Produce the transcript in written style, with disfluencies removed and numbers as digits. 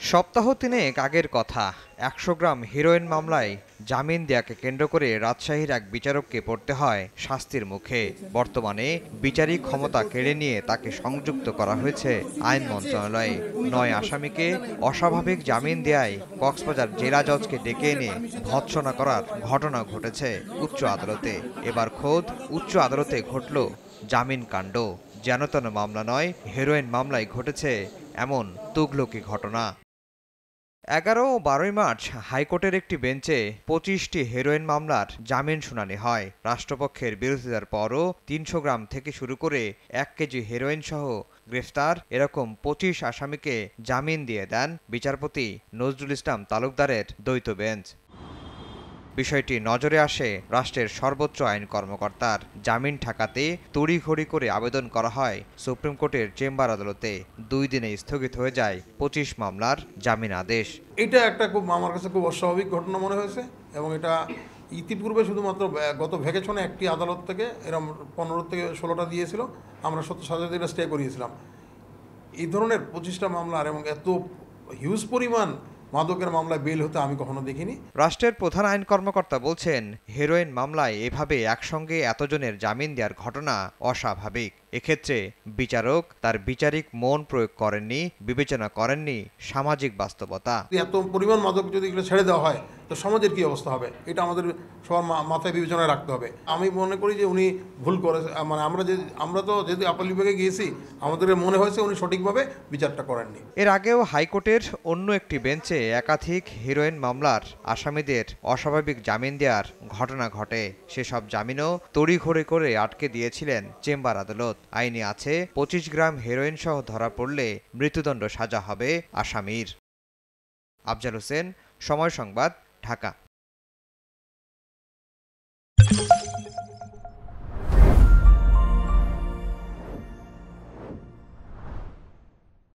সপ্তাহ তিনেক আগের কথা ১০০ গ্রাম হেরোইন মামলায় জামিন দেয়াকে কেন্দ্র করে রাজশাহীর এক বিচারককে পড়তে হয় শাস্তির মুখে। বর্তমানে বিচারিক ক্ষমতা কেড়ে নিয়ে তাকে সংযুক্ত করা হয়েছে আইন মন্ত্রণালয়ে। ৯ আসামিকে অস্বাভাবিক জামিন দেয়ায় কক্সবাজার জেলা জজকে ডেকে এনে ভর্ৎসনা করার ঘটনা ঘটেছে উচ্চ আদালতে। এবার খোদ উচ্চ আদালতে ঘটল জামিন কাণ্ড। যেনতেন মামলা নয়, হেরোইন মামলায় ঘটেছে এমন তুঘলকি ঘটনা। ১১ ও ১২ মার্চ হাইকোর্টের একটি বেঞ্চে ২৫টি হেরোইন মামলার জামিন শুনানি হয়। রাষ্ট্রপক্ষের বিরোধিতার পরও ৩০০ গ্রাম থেকে শুরু করে ১ কেজি হেরোইন সহ গ্রেফতার এরকম ২৫ আসামিকে জামিন দিয়ে দেন বিচারপতি নজরুল ইসলাম তালুকদারের দ্বৈত বেঞ্চ। বিষয়টি নজরে আসে রাষ্ট্রের সর্বোচ্চ আইন কর্মকর্তার। জামিন ঠেকাতে তড়িঘড়ি করে আবেদন করা হয় সুপ্রিম কোর্টের চেম্বার আদালতে। ২ দিনে স্থগিত হয়ে যায় ২৫ মামলার জামিন আদেশ। এটা একটা আমার কাছে খুব অস্বাভাবিক ঘটনা মনে হয়েছে এবং এটা ইতিপূর্বে শুধুমাত্র গত ভ্যাকেশনে একটি আদালত থেকে এরকম ১৫ থেকে ১৬টা দিয়েছিল, আমরা ৭০ হাজার দিনে স্টে করিয়েছিলাম। এই ধরনের ২৫টা মামলার এবং এত হিউজ পরিমাণ মাদকের মামলায় বেল হতে আমি কখনো দেখিনি। রাষ্ট্রের প্রধান আইন কর্মকর্তা বলছেন, হেরোইন মামলায় এভাবে একসঙ্গে এতজনের জামিন দেওয়ার ঘটনা অস্বাভাবিক। এক্ষেত্রে বিচারক তার বিচারিক মন প্রয়োগ করেননি, বিবেচনা করেননি সামাজিক বাস্তবতা। এত পরিমাণ মাদক যদি এগুলো ছেড়ে দেওয়া হয় তো সমাজের কি অবস্থা হবে, এটা আমাদের সবার মাথায় বিবেচনায় রাখতে হবে। আমি মনে করি যে উনি ভুল করে, মানে আমরা তো যেহেতু আপিল বিভাগে গিয়েছি, আমাদের মনে হয়েছে উনি সঠিকভাবে বিচারটা করেননি। এর আগেও হাইকোর্টের অন্য একটি বেঞ্চে একাধিক হেরোইন মামলার আসামিদের অস্বাভাবিক জামিন দেওয়ার ঘটনা ঘটে। সেসব জামিনও তড়িঘড়ি করে আটকে দিয়েছিলেন চেম্বার আদালত। আইনে আছে ২৫ গ্রাম হেরোইন সহ ধরা পড়লে মৃত্যুদণ্ড সাজা হবে আসামির। আফজাল হোসেন, সময় সংবাদ, ঢাকা।